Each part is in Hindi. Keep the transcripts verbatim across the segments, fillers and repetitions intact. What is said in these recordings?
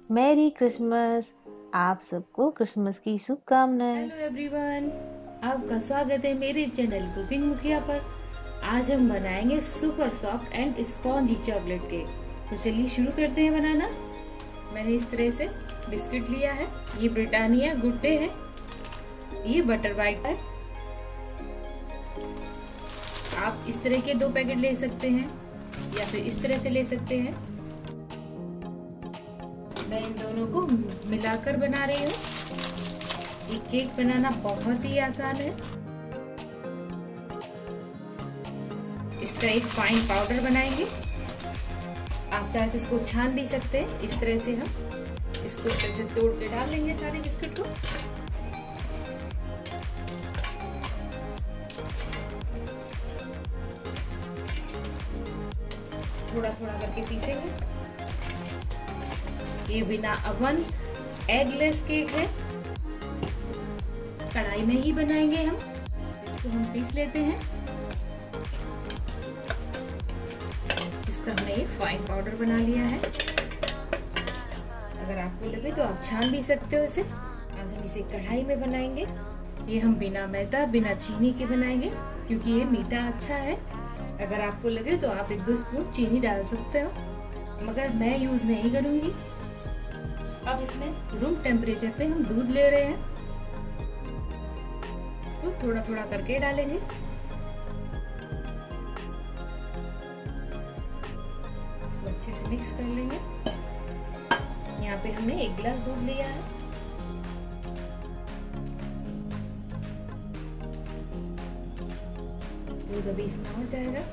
Merry Christmas. आप सबको क्रिसमस की शुभकामनाएं। हेलो एवरीवन, आपका स्वागत है मेरे चैनल कुकिंग मुखिया पर। आज हम बनाएंगे super soft and spongy chocolate cake. तो चलिए शुरू करते हैं बनाना। मैंने इस तरह से बिस्किट लिया है। ये ब्रिटानिया गुड डे है, ये बटर वाइट है। आप इस तरह के दो पैकेट ले सकते हैं या फिर इस तरह से ले सकते हैं। मैं इन दोनों को मिलाकर बना रही हूँ। ये केक बनाना बहुत ही आसान है। इसका एक फाइन पाउडर बनाएंगे। आप चाहे तो इसको छान भी सकते हैं। इस तरह से हम इसको इस तरह से तोड़ के डाल लेंगे सारे बिस्किट को। थोड़ा थोड़ा करके पीसेंगे। ये बिना अवन एगलेस केक है, कढ़ाई में ही बनाएंगे हम। इसको हम पीस लेते हैं। इसका हमने ये फाइन पाउडर बना लिया है। अगर आपको लगे तो आप छान भी सकते हो इसे। आज हम इसे कढ़ाई में बनाएंगे। ये हम बिना मैदा बिना चीनी के बनाएंगे क्योंकि ये मीठा अच्छा है। अगर आपको लगे तो आप एक दो स्पून चीनी डाल सकते हो, मगर मैं यूज नहीं करूंगी। अब इसमें रूम टेम्परेचर पे हम दूध ले रहे हैं। इसको थोड़ा थोड़ा करके डालेंगे। इसको अच्छे से मिक्स कर लेंगे। यहाँ पे हमने एक गिलास दूध लिया है। दूध अभी इसमें हो जाएगा।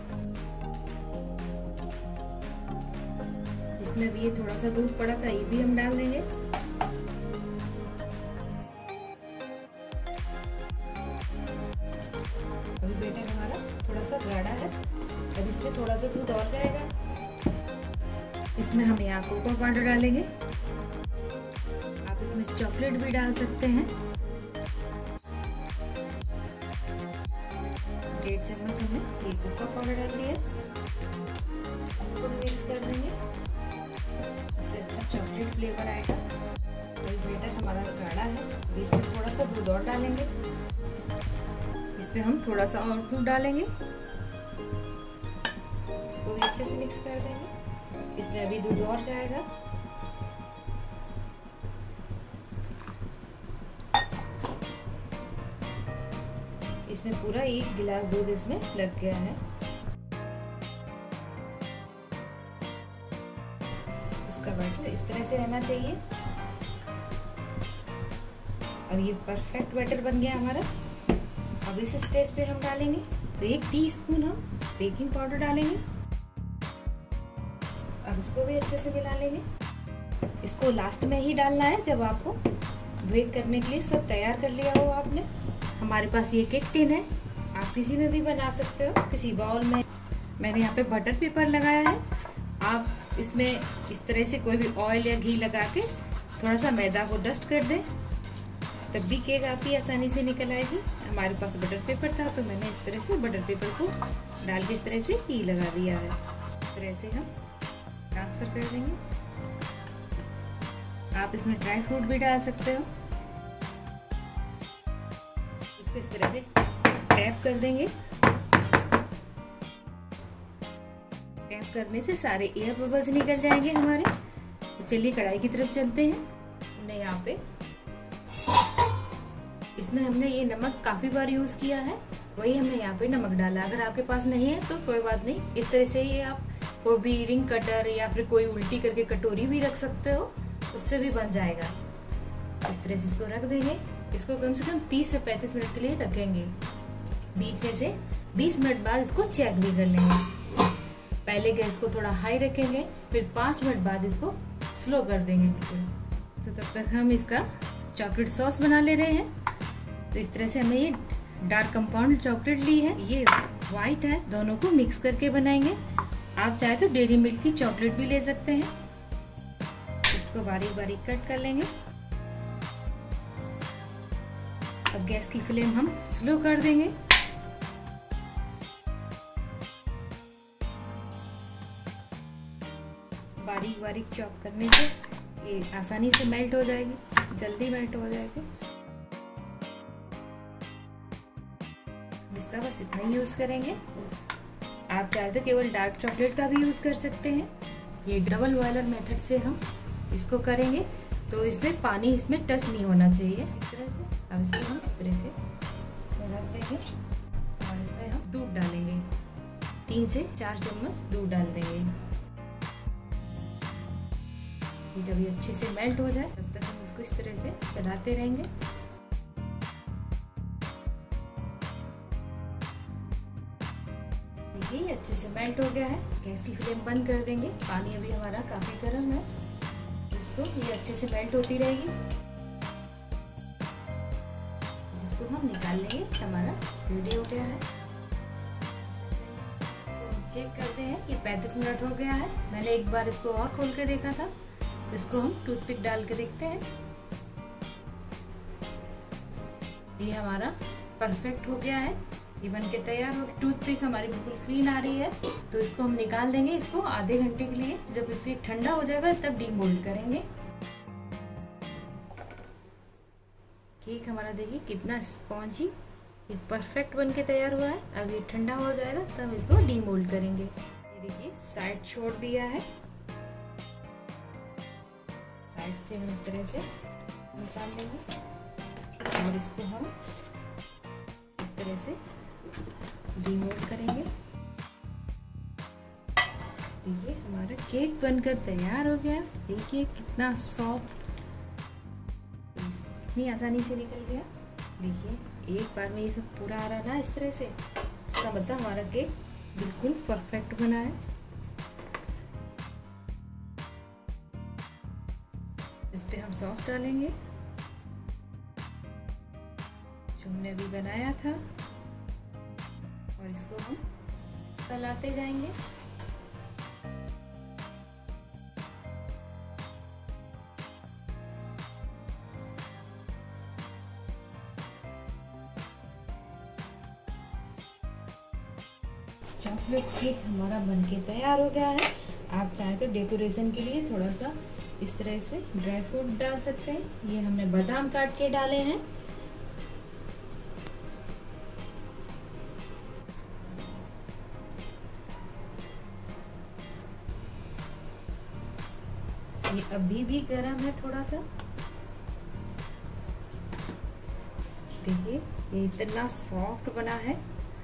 इसमें भी ये थोड़ा सा दूध पड़ा था, ये भी हम डाल देंगे। अभी बैटर हमारा थोड़ा सा गाढ़ा है। अब इसमें थोड़ा सा दूध और जाएगा। इसमें हम यहाँ कोको पाउडर डालेंगे। आप इसमें चॉकलेट भी डाल सकते हैं। डेढ़ चम्मच हमने ये कोको पाउडर डाल दिया। इसको मिक्स कर देंगे। इससे अच्छा चॉकलेट फ्लेवर आएगा। तो बैटर हमारा गाढ़ा है। अभी इसमें थोड़ा सा दूध और डालेंगे। इसमें हम थोड़ा सा और दूध डालेंगे। इसको भी अच्छे से मिक्स कर देंगे। इसमें अभी दूध और जाएगा। इसमें पूरा एक गिलास दूध इसमें लग गया है। इसका बैटर इस तरह से रहना चाहिए। और ये परफेक्ट बैटर बन गया हमारा। अब इस स्टेज पे हम डालेंगे तो एक टीस्पून हम बेकिंग पाउडर डालेंगे। अब इसको भी अच्छे से मिला लेंगे। इसको लास्ट में ही डालना है जब आपको बेक करने के लिए सब तैयार कर लिया हो आपने। हमारे पास ये केक टिन है, आप किसी में भी बना सकते हो। किसी बाउल में मैंने यहाँ पे बटर पेपर लगाया है। आप इसमें इस तरह से कोई भी ऑयल या घी लगा के थोड़ा सा मैदा को डस्ट कर दें, तब भी केक आपकी आसानी से निकल आएगी। हमारे पास बटर पेपर था तो मैंने इस तरह से बटर पेपर को डाल के इस तरह से घी लगा दिया है। इस तरह से हम ट्रांसफर कर देंगे। आप इसमें ड्राई फ्रूट भी डाल सकते हो। इसको इस तरह से टैप कर देंगे। टैप करने से सारे एयर बबल्स निकल जाएंगे हमारे। तो चलिए कढ़ाई की तरफ चलते हैं। हमने यहाँ पे इसमें हमने ये नमक काफी बार यूज किया है, वही हमने यहाँ पे नमक डाला। अगर आपके पास नहीं है तो कोई बात नहीं, इस तरह से ये आप कोई भी रिंग कटर या फिर कोई उल्टी करके कटोरी भी रख सकते हो, उससे भी बन जाएगा। इस तरह से इसको रख देंगे। इसको कम से कम तीस से पैंतीस मिनट के लिए रखेंगे। बीच में से बीस मिनट बाद इसको चेक भी कर लेंगे। पहले गैस को थोड़ा हाई रखेंगे, फिर पाँच मिनट बाद इसको स्लो कर देंगे बिल्कुल। तो तब तक हम इसका चॉकलेट सॉस बना ले रहे हैं। तो इस तरह से हमें ये डार्क कंपाउंड चॉकलेट ली है, ये वाइट है, दोनों को मिक्स करके बनाएंगे। आप चाहे तो डेयरी मिल्क की चॉकलेट भी ले सकते हैं। इसको बारीक बारीक कट कर लेंगे। अब गैस की फ्लेम हम स्लो कर देंगे। बारीक बारीक चॉप करने से ये आसानी से मेल्ट हो जाएगी, जल्दी मेल्ट हो जाएगी। इसका बस इतना ही यूज करेंगे। आप चाहे तो केवल डार्क चॉकलेट का भी यूज कर सकते हैं। ये डबल बॉयलर मेथड से हम इसको करेंगे तो इसमें पानी इसमें टच नहीं होना चाहिए। इस तरह से अब इसको हम इस तरह से इसमें रख देंगे और इसमें हम दूध डालेंगे। तीन से चार चम्मच दूध डाल देंगे। ये जब ये अच्छे से मेल्ट हो जाए तब तक हम इसको इस तरह से चलाते रहेंगे। देखिए ये अच्छे से मेल्ट हो गया है। गैस की फ्लेम बंद कर देंगे। पानी अभी हमारा काफी गर्म है, इसको ये अच्छे से मेल्ट होती रहेगी। इसको हम निकाल लेंगे। हमारा रेडी हो गया है। इसको चेक करते हैं कि पैंतीस मिनट हो गया है। मैंने एक बार इसको और खोल के देखा था। इसको हम टूथपिक डाल के देखते हैं। ये हमारा परफेक्ट हो गया है। ये बन के तैयार हो गया। टूथपिक हमारी बिल्कुल क्लीन आ रही है तो इसको हम निकाल देंगे। इसको आधे घंटे के लिए, जब इसे ठंडा हो जाएगा तब डीमोल्ड करेंगे। केक हमारा देखिए कितना स्पॉन्जी, ये परफेक्ट बन के तैयार हुआ है। अब ये ठंडा हो जाएगा तब हम इसको डीमोल्ड करेंगे। ये देखिए साइड छोड़ दिया है। साइड से हम इस तरह से निकाल लेंगे और इसको हम इस तरह से डीमोल्ड करेंगे। देखिए हमारा केक बनकर तैयार हो गया। देखिए कितना सॉफ्ट, इतनी आसानी से निकल गया। देखिए एक बार में ये सब पूरा आ रहा है ना इस तरह से, इसका मतलब हमारा केक बिल्कुल परफेक्ट बना है। इस पे हम सॉस डालेंगे जो हमने अभी बनाया था और इसको हम फैलाते जाएंगे। चॉकलेट केक हमारा बनके तैयार हो गया है। आप चाहे तो डेकोरेशन के लिए थोड़ा सा इस तरह से ड्राई फ्रूट डाल सकते हैं। ये हमने बादाम काट के डाले हैं। ये अभी भी गर्म है थोड़ा सा। देखिए ये इतना सॉफ्ट बना है।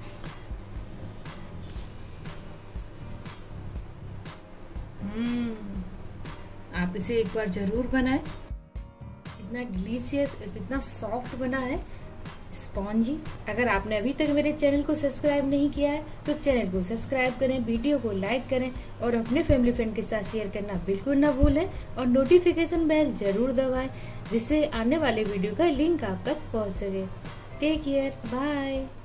हम्म आप इसे एक बार जरूर बनाएं। कितना डिलीशियस, कितना सॉफ्ट बना है, स्पॉन्जी। अगर आपने अभी तक मेरे चैनल को सब्सक्राइब नहीं किया है तो चैनल को सब्सक्राइब करें, वीडियो को लाइक करें और अपने फैमिली फ्रेंड के साथ शेयर करना बिल्कुल ना भूलें और नोटिफिकेशन बेल जरूर दबाएं जिससे आने वाले वीडियो का लिंक आप तक पहुंच सके। Take care, bye.